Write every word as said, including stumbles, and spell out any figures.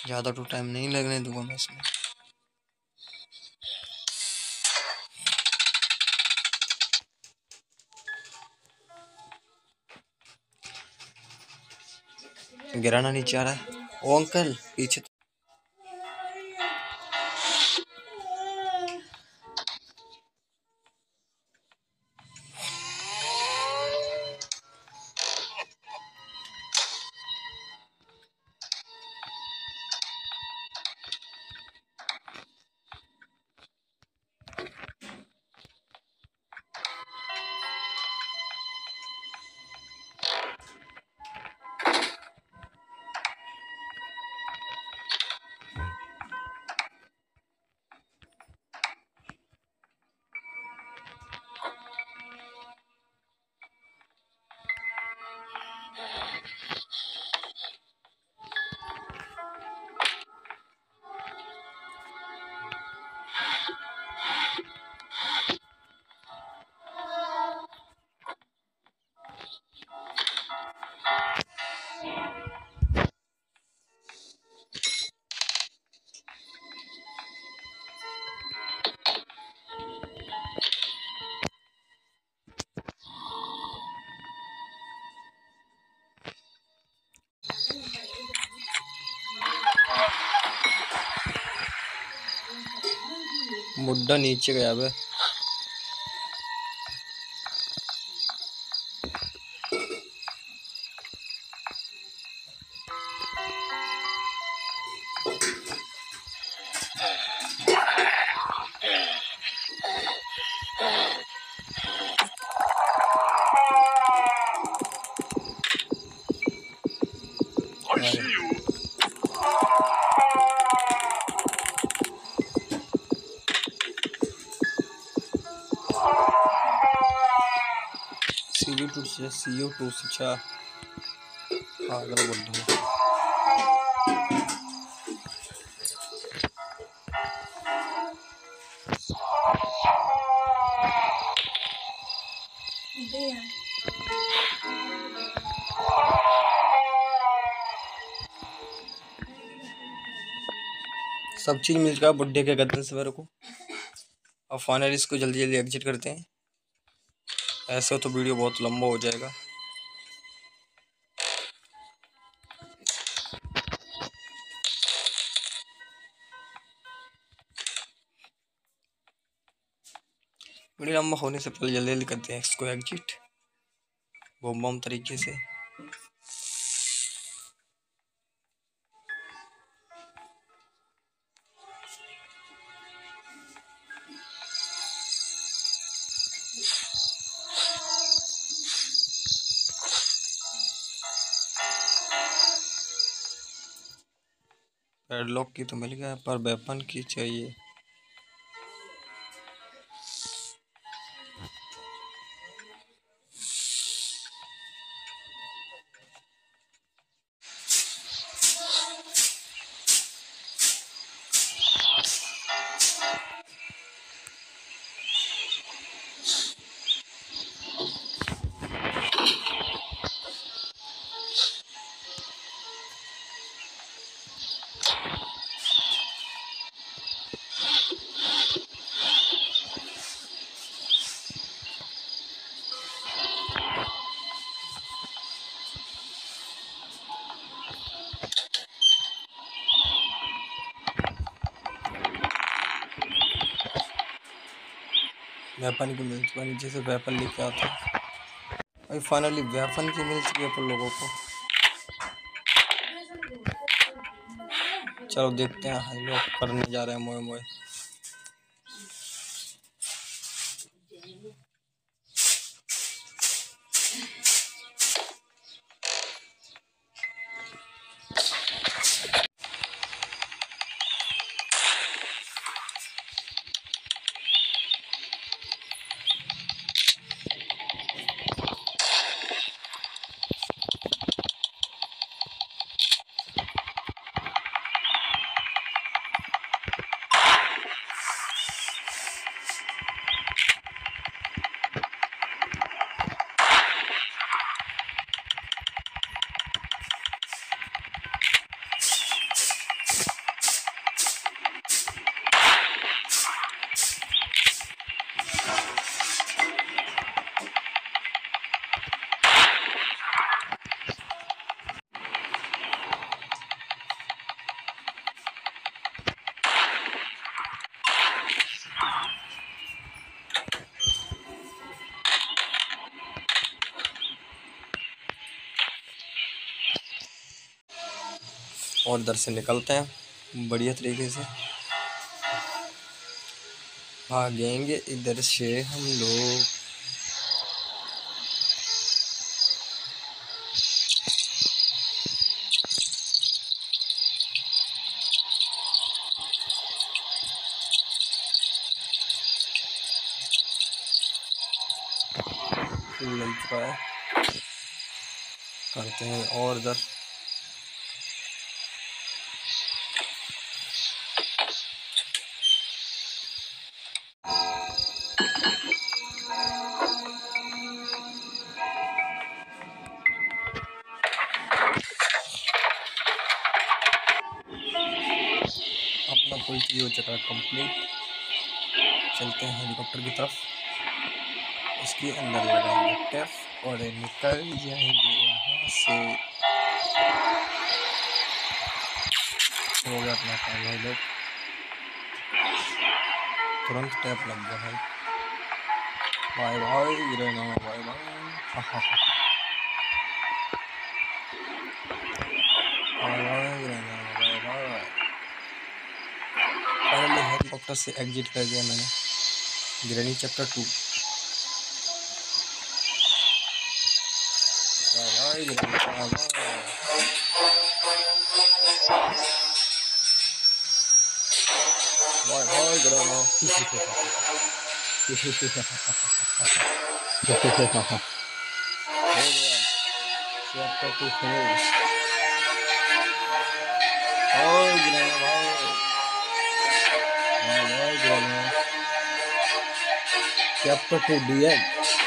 ज़्यादा तो टाइम नहीं लगने दूंगा मैं इसमें। गिराना नीचे आ रहा है। ओ अंकल पीछे। मुड्डा नीचे गया बे। सीयू टू से सीयू टू से अच्छा पागल बुड्ढा। सब चीज मिल चुका बुड्ढे के गद्दे से मेरे को। अब फाइनली इसको जल्दी जल्दी एग्जिट करते हैं, ऐसे तो वीडियो बहुत लंबा हो जाएगा। वीडियो लंबा होने से पहले जल्दी जल्दी करते हैं इसको एग्जिट बम बम तरीके से। पैडलॉक की तो मिल गया पर वेपन की चाहिए। वेपन की मिल चुका, नीचे से वेपन लेके आता है भाई। फाइनली वेपन की मिल चुकी है अपन लोगों को। चलो देखते हैं हम लोग करने जा रहे हैं मोए मोए। और इधर से निकलते हैं बढ़िया तरीके से, भागेंगे इधर से हम लोग। मिल चुका है, करते हैं और इधर अपना कोई चीज़ हो चुका है कंप्लीट। चलते हैं हेलीकॉप्टर की तरफ, इसके अंदर लगाएंगे टेप और निकल जाएंगे यहाँ से। हो गया अपना काम भाई लोग, तुरंत टैप लग गया भाई। बाय बाय गिरेना, बाय बाय बाय बाय गिरेना, बाय बाय। फाइनली हेलीकॉप्टर से एग्जिट कर दिया मैंने। Granny chapter two. Bye bye गिरेना, बाय बाय। बाय बाय गिरेना। हो गया चैप्टर टू फिनिश। बाय गिरेना, बाय बाय बाय गिरेना। Chapter two the and.